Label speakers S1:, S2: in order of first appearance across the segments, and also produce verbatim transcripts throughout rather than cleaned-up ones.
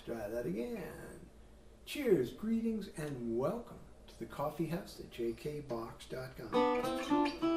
S1: Try that again. Cheers, greetings, and welcome to the coffee house at j k box dot com.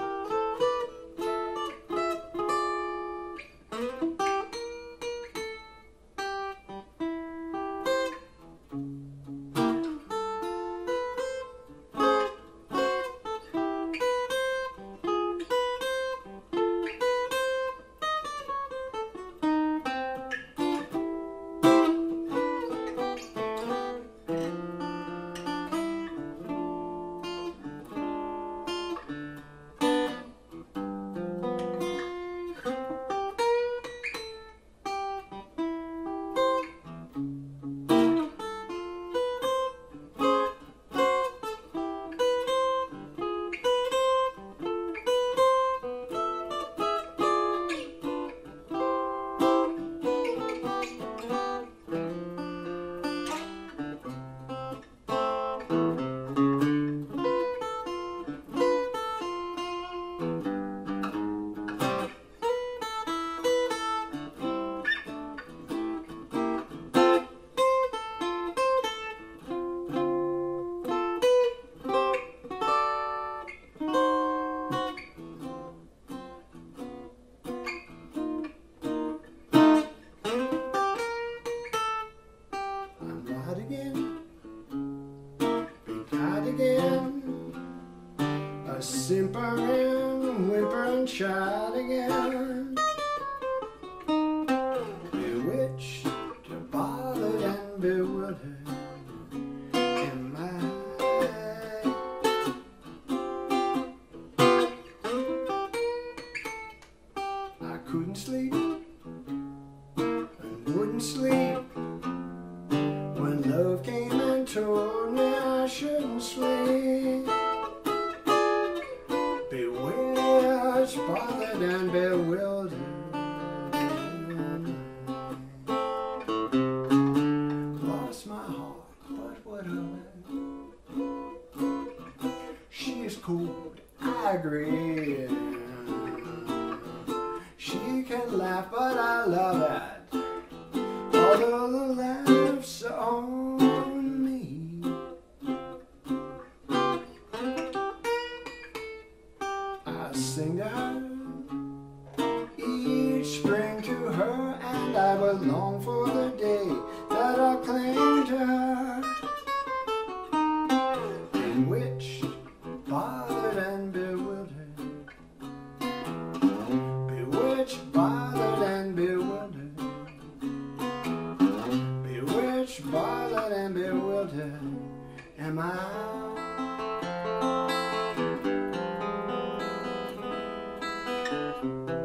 S1: Simpering, whimpering child again, bewitched, bothered, and bewildered. Am I? I couldn't sleep and wouldn't sleep when love came and told me I shouldn't sleep. Bewitched, bothered, and bewildered. Lost my heart, but what of it? She is cold, I agree. She can laugh, but I love it. Although the laughs are on me. I sing to her each spring to her, and I will long for the day that I'll cling to her. Bewitched, bothered, and bewildered. Bewitched, bothered, and bewildered. Bewitched, bothered, and bewildered. Am I? Thank you.